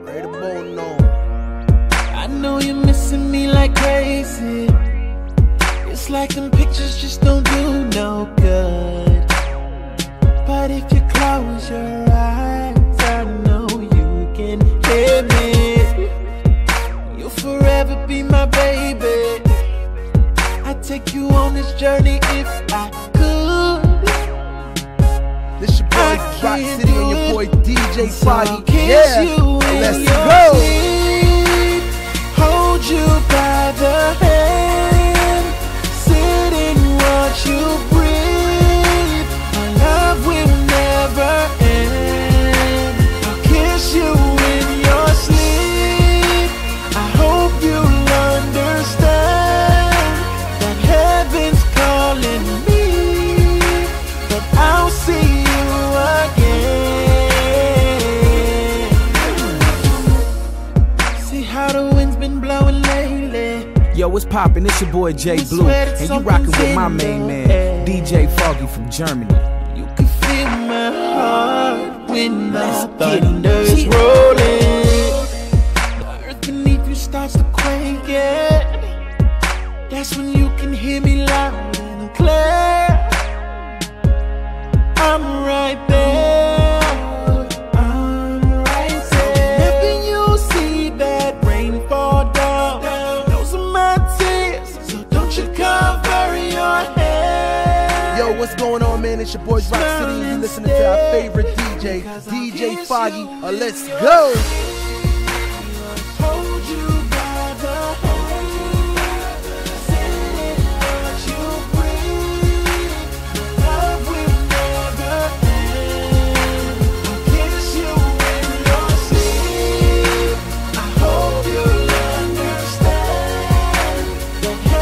Ready to bone on. I know you're missing me like crazy. It's like them pictures just don't do no good. But if you close your eyes, I know you can hear me. You'll forever be my baby. I'd take you on this journey if I could. This your boy Rock City and your boy DJ Foggy. Yeah, let's go. Sleep, hold you by the hand, sit and watch you breathe. Our love will never end. I'll kiss you in your sleep. I hope you'll understand that heaven's calling me, but I'll see you again. See how the wind's been blowing lately. Yo, what's poppin'? It's your boy Jay Blue, and you rockin' with my main man, DJ Foggy from Germany. You can feel my heart when the thunder's rolling. The earth beneath you starts to quake, yeah. That's when you can hear me loud and clear. I'm right there. I'm right there. Whenever you see that rain fall down, those are my tears, so don't you cover your head. Yo, what's going on, man? It's your boy Rock City, and you listening to our favorite DJ, DJ Foggy. Let's go. Hold you by the hand, sit and watch you breathe. Love will never end. I'll kiss you in your sleep. I hope you'll understand that